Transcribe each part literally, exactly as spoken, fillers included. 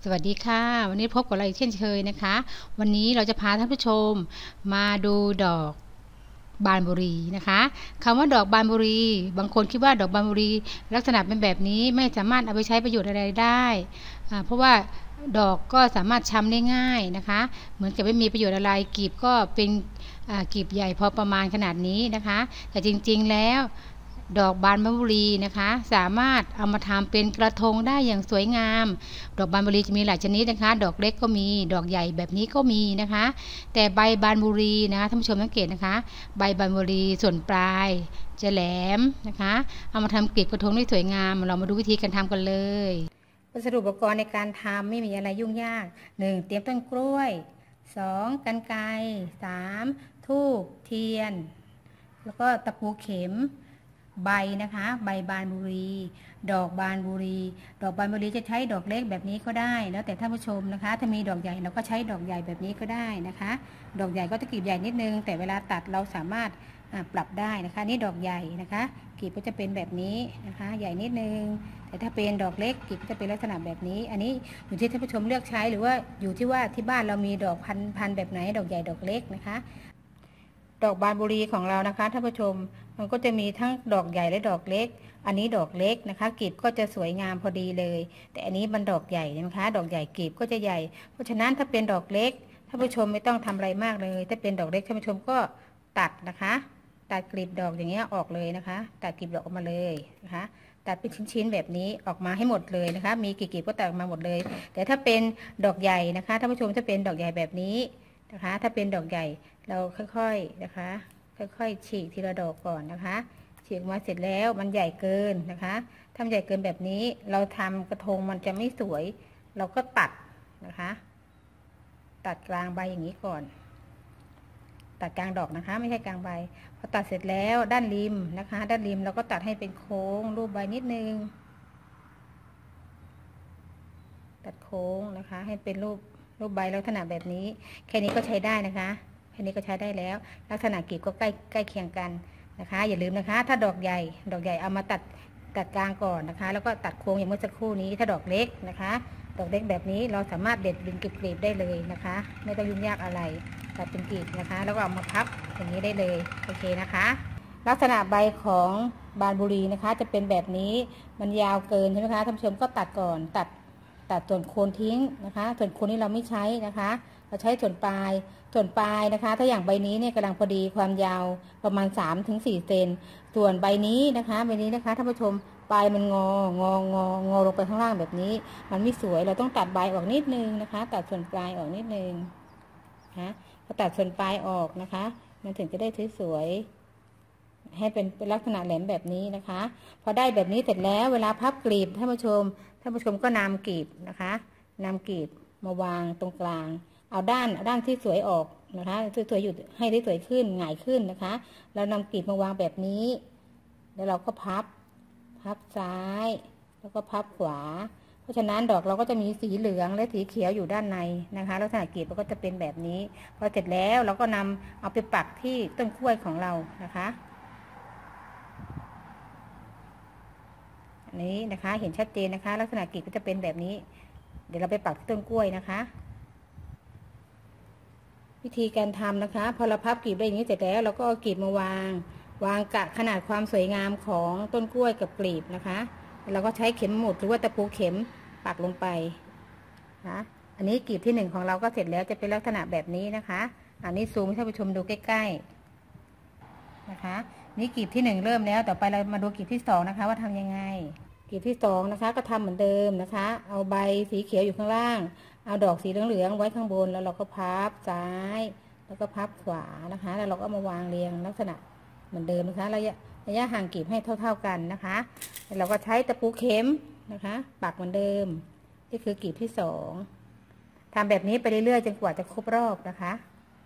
สวัสดีค่ะวันนี้พบกับเราอีกเช่นเคยนะคะวันนี้เราจะพาท่านผู้ชมมาดูดอกบานบุรีนะคะคำว่าดอกบานบุรีบางคนคิดว่าดอกบานบุรีลักษณะเป็นแบบนี้ไม่สามารถเอาไปใช้ประโยชน์อะไรได้เพราะว่าดอกก็สามารถช้ำได้ง่ายนะคะเหมือนกับไม่มีประโยชน์อะไรกีบก็เป็นกีบใหญ่พอประมาณขนาดนี้นะคะแต่จริงๆแล้วดอกบานบุรีนะคะสามารถเอามาทำเป็นกระทงได้อย่างสวยงามดอกบานบุรีจะมีหลายชนิดนะคะดอกเล็กก็มีดอกใหญ่แบบนี้ก็มีนะคะแต่ใบบานบุรีนะคะท่านผู้ชมสังเกตนะคะใบบานบุรีส่วนปลายจะแหลมนะคะเอามาทำกลีบกระทงได้สวยงามเรามาดูวิธีการทำกันเลยวัสดุอุปกรณ์ในการทำไม่มีอะไรยุ่งยากหนึ่งเตรียมต้นกล้วยสองกรรไกรสามธูปเทียนแล้วก็ตะปูเข็มใบนะคะใบบานบุรีดอกบานบุรีดอกบานบุรีจะใช้ดอกเล็กแบบนี้ก็ได้แล้วแต่ท่านผู้ชมนะคะถ้ามีดอกใหญ่เราก็ใช้ดอกใหญ่แบบนี้ก็ได้นะคะดอกใหญ่ก็จะกลีบใหญ่นิดนึงแต่เวลาตัดเราสามารถปรับได้นะคะนี่ดอกใหญ่นะคะกลีบก็จะเป็นแบบนี้นะคะใหญ่นิดนึงแต่ถ้าเป็นดอกเล็กกลีบก็จะเป็นลักษณะแบบนี้อันนี้อยู่ที่ท่านผู้ชมเลือกใช้หรือว่าอยู่ที่ว่าที่บ้านเรามีดอกพันพันแบบไหนดอกใหญ่ดอกเล็กนะคะดอกบานบุรีของเรานะคะท่านผู้ชมมันก็จะมีทั้งดอกใหญ่และดอกเล็กอันนี้ดอกเล็กนะคะกลีบก็จะสวยงามพอดีเลยแต่อันนี้มันดอกใหญ่นะคะดอกใหญ่กลีบก็จะใหญ่เพราะฉะนั้นถ้าเป็นดอกเล็กท่านผู้ชมไม่ต้องทำอะไรมากเลยถ้าเป็นดอกเล็กท่านผู้ชมก็ตัดนะคะตัดกลีบดอกอย่างเงี้ยออกเลยนะคะตัดกลีบดอกออกมาเลยนะคะตัดเป็นชิ้นๆแบบนี้ออกมาให้หมดเลยนะคะมีกี่กลีบก็ตัดออกมาหมดเลยแต่ถ้าเป็นดอกใหญ่นะคะท่านผู้ชมถ้าเป็นดอกใหญ่แบบนี้นะคะถ้าเป็นดอกใหญ่เราค่อยๆนะคะค่อยๆฉีกทีละดอกก่อนนะคะฉีกมาเสร็จแล้วมันใหญ่เกินนะคะถ้ามันใหญ่เกินแบบนี้เราทำกระทงมันจะไม่สวยเราก็ตัดนะคะตัดกลางใบอย่างนี้ก่อนตัดกลางดอกนะคะไม่ใช่กลางใบพอตัดเสร็จแล้วด้านริมนะคะด้านริมเราก็ตัดให้เป็นโค้งรูปใบนิดนึงตัดโค้งนะคะให้เป็นรูปรูปใบลักษณะแบบนี้แค่นี้ก็ใช้ได้นะคะแค่นี้ก็ใช้ได้แล้วลักษณะกลีบก็ใกล้ใกล้เคียงกันนะคะอย่าลืมนะคะถ้าดอกใหญ่ดอกใหญ่เอามาตัดตัดกลางก่อนนะคะแล้วก็ตัดโค้งอย่างเมื่อสักครู่นี้ถ้าดอกเล็กนะคะดอกเล็กแบบนี้เราสามารถเด็ดเป็นกลีบๆได้เลยนะคะไม่ต้องยุ่งยากอะไรตัดเป็นกลีบนะคะแล้วก็เอามาพับอย่างนี้ได้เลยโอเคนะคะลักษณะใบของบานบุรีนะคะจะเป็นแบบนี้มันยาวเกินใช่ไหมคะท่านผู้ชมก็ตัดก่อนตัดตัดส่วนโคนทิ้งนะคะส่วนโคนนี้เราไม่ใช้นะคะเราใช้ส่วนปลายส่วนปลายนะคะถ้าอย่างใบนี้เนี่ยกำลังพอดีความยาวประมาณ สามถึงสี่ เซนส่วนใบนี้นะคะใบนี้นะคะท่านผู้ชมปลายมันงองององอลงไปข้างล่างแบบนี้มันไม่สวยเราต้องตัดใบออกนิดนึงนะคะตัดส่วนปลายออกนิดนึงนะพอตัดส่วนปลายออกนะคะมันถึงจะได้สวยๆให้เป็นลักษณะแหลมแบบนี้นะคะพอได้แบบนี้เสร็จแล้วเวลาพับกลีบท่านผู้ชมท่านผู้ชมก็นำกลีบนะคะนำกลีบมาวางตรงกลางเอาด้านด้านที่สวยออกนะคะสวยๆอยู่ให้ได้สวยขึ้นหงายขึ้นนะคะเรานำกลีบมาวางแบบนี้แล้วเราก็พับพับซ้ายแล้วก็พับขวาเพราะฉะนั้นดอกเราก็จะมีสีเหลืองและสีเขียวอยู่ด้านในนะคะลักษณะกลีบเราก็จะเป็นแบบนี้พอเสร็จแล้วเราก็นำเอาไปปักที่ต้นกล้วยของเรานะคะอันนี้นะคะเห็นชัดเจนนะคะลักษณะกลีบก็จะเป็นแบบนี้เดี๋ยวเราไปปักที่ต้นกล้วยนะคะวิธีการทำนะคะพอเราพับกลีบได้อย่างนี้เสร็จแล้วเราก็เอากลีบมาวางวางกะขนาดความสวยงามของต้นกล้วยกับกลีบนะคะเราก็ใช้เข็มหมุดหรือว่าตะปูเข็มปักลงไปนะอันนี้กลีบที่หนึ่งของเราก็เสร็จแล้วจะเป็นลักษณะแบบนี้นะคะอันนี้ซูมให้ท่านผู้ชมดูใกล้ๆนะคะนี่กลีบที่หนึ่งเริ่มแล้วต่อไปเรามาดูกลีบที่สองนะคะว่าทำยังไงกลีบที่สองนะคะก็ทำเหมือนเดิมนะคะเอาใบสีเขียวอยู่ข้างล่างเอาดอกสีเหลืองๆไว้ข้างบนแล้วเราก็พับซ้ายแล้วก็พับขวานะคะแล้วเราก็มาวางเรียงลักษณะเหมือนเดิมนะคะระยะระยะห่างกลีบให้เท่าๆกันนะคะแล้วเราก็ใช้ตะปูเข็มนะคะปักเหมือนเดิมนี่คือกลีบที่สองทำแบบนี้ไปเรื่อยๆจนกว่าจะครบรอบนะคะ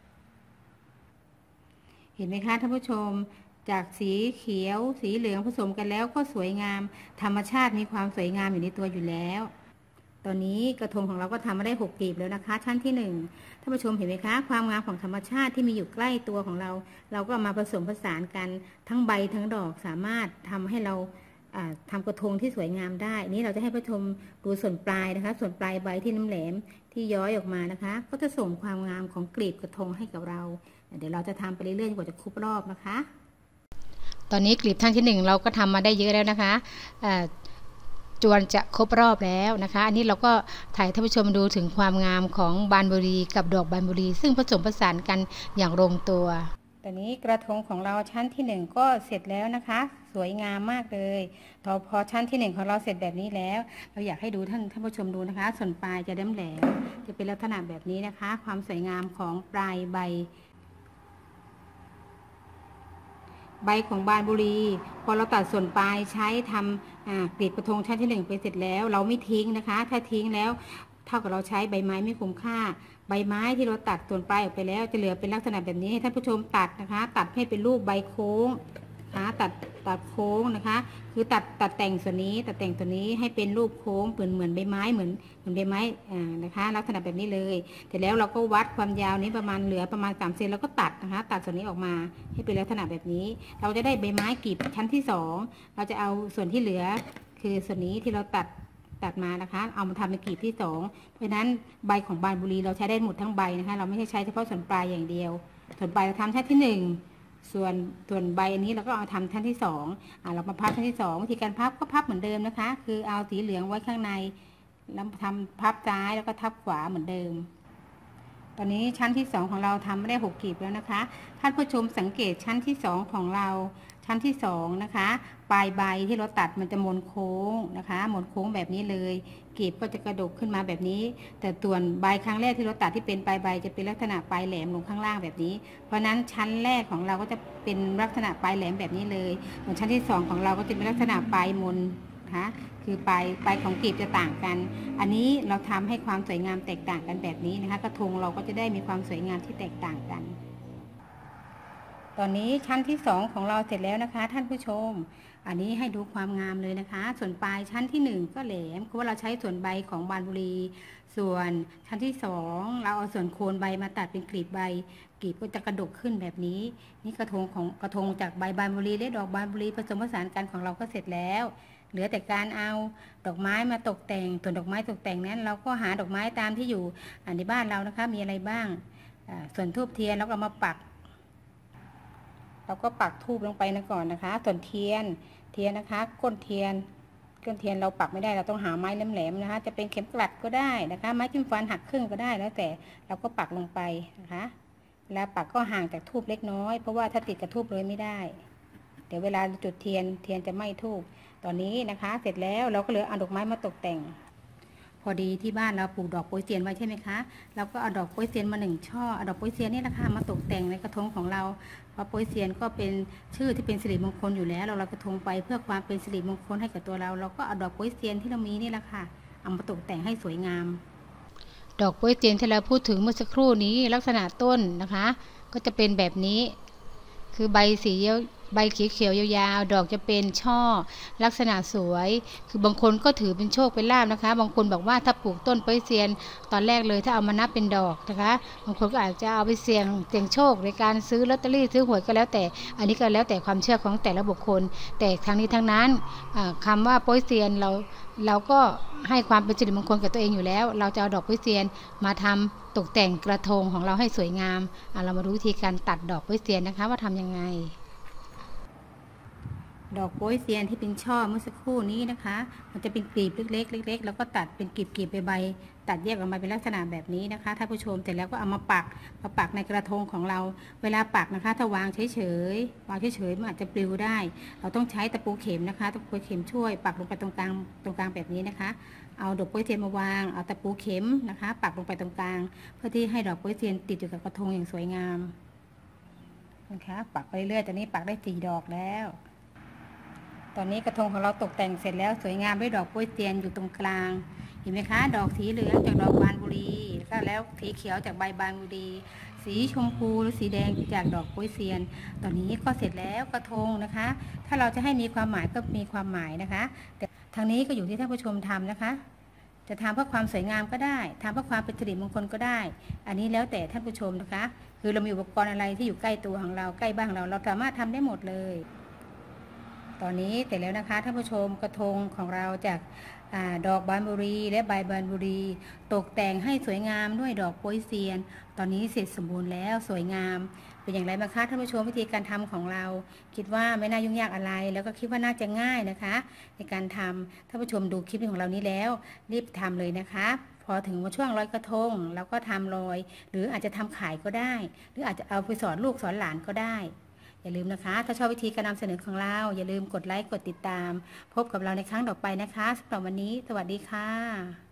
เห็นไหมคะท่านผู้ชมจากสีเขียวสีเหลืองผสมกันแล้วก็สวยงามธรรมชาติมีความสวยงามอยู่ในตัวอยู่แล้วตอนนี้กระทงของเราก็ทำมาได้หกกลีบแล้วนะคะชั้นที่หนึ่งท่านผู้ชมเห็นไหมคะความงามของธรรมชาติที่มีอยู่ใกล้ตัวของเราเราก็มาผสมผสานกันทั้งใบทั้งดอกสามารถทำให้เราทำกระทงที่สวยงามได้นี้เราจะให้ผู้ชมดูส่วนปลายนะคะส่วนปลายใบที่น้ำแหลมที่ย้อยออกมานะคะก็จะส่งความงามของกลีบกระทงให้กับเราเดี๋ยวเราจะทำไปเรื่อยๆกว่าจะครบรอบนะคะตอนนี้กลีบทั้งที่หนึ่งเราก็ทำมาได้เยอะแล้วนะคะจวนจะครบรอบแล้วนะคะอันนี้เราก็ถ่ายท่านผู้ชมดูถึงความงามของบานบุรีกับดอกบานบุรีซึ่งผสมผสานกันอย่างลงตัวตอนนี้กระทงของเราชั้นที่หนึ่งก็เสร็จแล้วนะคะสวยงามมากเลยพอพอชั้นที่หนึ่งของเราเสร็จแบบนี้แล้วเราอยากให้ดูท่านท่านผู้ชมดูนะคะส่วนปลายจะแหลมๆจะเป็นลักษณะแบบนี้นะคะความสวยงามของปลายใบใบของบานบุรีพอเราตัดส่วนปลายใช้ทำกลีบกระทงชั้นที่หนึ่งไปเสร็จแล้วเราไม่ทิ้งนะคะถ้าทิ้งแล้วเท่ากับเราใช้ใบไม้ไม่คุ้มค่าใบไม้ที่เราตัดส่วนปลายออกไปแล้วจะเหลือเป็นลักษณะแบบนี้ให้ท่านผู้ชมตัดนะคะตัดให้เป็นรูปใบโค้งนะตัดตัดโค้งนะคะคือตัดตัดแต่งส่วนนี้ตัดแต่งตัวนี้ให้เป็นรูปโค้งเหมือนเหมือนใบไม้เหมือนเหมือนใบไม้อ่านะคะลักษณะแบบนี้เลยเสร็จแล้วเราก็วัดความยาวนี้ประมาณเหลือประมาณสามเซนแล้วก็ตัดนะคะตัดส่วนนี้ออกมาให้เป็นลักษณะแบบนี้เราจะได้ใบไม้กลีบชั้นที่สองเราจะเอาส่วนที่เหลือคือส่วนนี้ที่เราตัดตัดมานะคะเอามาทำเป็นกลีบที่สองเพราะฉะนั้นใบของบานบุรีเราใช้ได้หมดทั้งใบนะคะเราไม่ใช่ใช้เฉพาะส่วนปลายอย่างเดียวส่วนปลายเราทำชั้นที่หนึ่งส่วนส่วนใบอันนี้เราก็เอาทำชั้นที่สองอ่าเรามาพับชั้นที่สองวิธีการพับก็พับเหมือนเดิมนะคะคือเอาสีเหลืองไว้ข้างในแล้วทำพับซ้ายแล้วก็ทับขวาเหมือนเดิมตอนนี้ชั้นที่สองของเราทำไม่ได้หกกลีบแล้วนะคะท่านผู้ชมสังเกตชั้นที่สองของเราชั้นที่สองนะคะปลายใบที่เราตัดมันจะมนโค้งนะคะมนโค้งแบบนี้เลยกลีบก็จะกระดกขึ้นมาแบบนี้แต่ส่วนใบครั้งแรกที่เราตัดที่เป็นปลายใบจะเป็นลักษณะปลายแหลมลงข้างล่างแบบนี้เพราะนั้นชั้นแรกของเราก็จะเป็นลักษณะปลายแหลมแบบนี้เลยส่วนชั้นที่สองของเราก็จะเป็นลักษณะปลายมนนะคะคือปลายปลายของกลีบจะต่างกันอันนี้เราทำให้ความสวยงามแตกต่างกันแบบนี้นะคะกระทงเราก็จะได้มีความสวยงามที่แตกต่างกันตอนนี้ชั้นที่สองของเราเสร็จแล้วนะคะท่านผู้ชมอันนี้ให้ดูความงามเลยนะคะส่วนปลายชั้นที่หนึ่งก็แหลมเพราะว่าเราใช้ส่วนใบของบานบุรีส่วนชั้นที่สองเราเอาส่วนโคนใบมาตัดเป็นกลีบใบกลีบก็จะกระดกขึ้นแบบนี้นี่กระทงของกระทงจากใบบานบุรีและดอกบานบุรีผสมผสานกันของเราก็เสร็จแล้วเหลือแต่การเอาดอกไม้มาตกแต่งส่วนดอกไม้ตกแต่งนั้นเราก็หาดอกไม้ตามที่อยู่ในบ้านเรานะคะมีอะไรบ้างส่วนธูปเทียนแล้วก็มาปักเราก็ปักธูปลงไปนะก่อนนะคะส่วนเทียนเทียนนะคะก้นเทียนก้นเทียนเราปักไม่ได้เราต้องหาไม้แหลมๆนะคะจะเป็นเข็มกลัดก็ได้นะคะไม้จิ้มฟันหักครึ่งก็ได้แล้วแต่เราก็ปักลงไปนะคะแล้วปักก็ห่างจากธูปเล็กน้อยเพราะว่าถ้าติดกับธูปเลยไม่ได้เดี๋ยวเวลาจุดเทียนเทียนจะไหม้ธูปตอนนี้นะคะเสร็จแล้วเราก็เหลือเอาดอกไม้มาตกแต่งพอดีที่บ้านเราปลูกดอกโป๊ยเซียนไว้ใช่ไหมคะเราก็เอาดอกโป๊ยเซียนมาหนึ่งช่อเอาดอกโป๊ยเซียนนี่แหละค่ะมาตกแต่งในกระทงของเราเพราะโป๊ยเซียนก็เป็นชื่อที่เป็นสิริมงคลอยู่แล้วเราเรากระทงไปเพื่อความเป็นสิริมงคลให้กับตัวเราเราก็เอาดอกโป๊ยเซียนที่เรามีนี่แหละค่ะเอามาตกแต่งให้สวยงามดอกโป๊ยเซียนที่เราพูดถึงเมื่อสักครู่นี้ลักษณะต้นนะคะก็จะเป็นแบบนี้คือใบสีใบเขียวๆยาวๆดอกจะเป็นช่อลักษณะสวยคือบางคนก็ถือเป็นโชคเป็นลาภนะคะบางคนบอกว่าถ้าปลูกต้นโป๊ยเซียนตอนแรกเลยถ้าเอามานับเป็นดอกนะคะบางคนก็อาจจะเอาไปเสี่ยงเสี่ยงโชคในการซื้อลอตเตอรี่ซื้อหวยก็แล้วแต่อันนี้ก็แล้วแต่ความเชื่อของแต่ละบุคคลแต่ทั้งนี้ทั้งนั้นคำว่าโป๊ยเซียนเราเราก็ให้ความเป็นสิริมงคลกับตัวเองอยู่แล้วเราจะเอาดอกโป๊ยเซียนมาทำตกแต่งกระทงของเราให้สวยงามเรามาดูวิธีการตัดดอกโป๊ยเซียนนะคะว่าทำยังไงดอกโป๊ยเซียนที่เป็นช่อเมื่อสักครู่นี้นะคะมันจะเป็นกลีบเล็กๆเล็กๆแล้วก็ตัดเป็นกลีบๆใบๆตัดแยกออกมาเป็นลักษณะแบบนี้นะคะท่านผู้ชมเสร็จแล้วก็เอามาปักมาปักในกระทงของเราเวลาปักนะคะถ้าวางเฉยๆวางเฉยๆมันอาจจะปลิวได้เราต้องใช้ตะปูเข็มนะคะตะปูเข็มช่วยปักลงไปตรงกลางตรงกลางแบบนี้นะคะเอาดอกโป๊ยเซียนมาวางเอาตะปูเข็มนะคะปักลงไปตรงกลางเพื่อที่ให้ดอกโป๊ยเซียนติดอยู่กับกระทงอย่างสวยงามนะคะปักไปเรื่อยๆตอนนี้ปักได้สี่ดอกแล้วตอนนี้กระทงของเราตกแต่งเสร็จแล้วสวยงามด้วยดอกโป๊ยเซียนอยู่ตรงกลางเห็นไหมคะดอกสีเหลืองจากดอกบานบุรีแล้วก็แล้วสีเขียวจากใบบานบุรีสีชมพูหรือสีแดงจากดอกโป๊ยเซียนตอนนี้ก็เสร็จแล้วกระทงนะคะถ้าเราจะให้มีความหมายก็มีความหมายนะคะแต่ทางนี้ก็อยู่ที่ท่านผู้ชมทำนะคะจะทำเพื่อความสวยงามก็ได้ทำเพื่อความเป็นสิริมงคลก็ได้อันนี้แล้วแต่ท่านผู้ชมนะคะคือเรามีอุปกรณ์อะไรที่อยู่ใกล้ตัวของเราใกล้บ้านเราเราสามารถทำได้หมดเลยตอนนี้เสร็จแล้วนะคะท่านผู้ชมกระทงของเราจากอดอกบานบุรีและใบบานบุรีตกแต่งให้สวยงามด้วยดอกโป๊ยเซียนตอนนี้เสร็จสมบูรณ์แล้วสวยงามเป็นอย่างไรบ้างคะท่านผู้ชมวิธีการทำของเราคิดว่าไม่น่ายุ่งยากอะไรแล้วก็คิดว่าน่าจะง่ายนะคะในการทำท่านผู้ชมดูคลิปของเรานี้แล้วรีบทำเลยนะคะพอถึงช่วงลอยกระทงเราก็ทำลอยหรืออาจจะทำขายก็ได้หรืออาจจะเอาไปสอนลูกสอนหลานก็ได้อย่าลืมนะคะถ้าชอบวิธีการนำเสนอของเราอย่าลืมกดไลค์กดติดตามพบกับเราในครั้งต่อไปนะคะสำหรับวันนี้สวัสดีค่ะ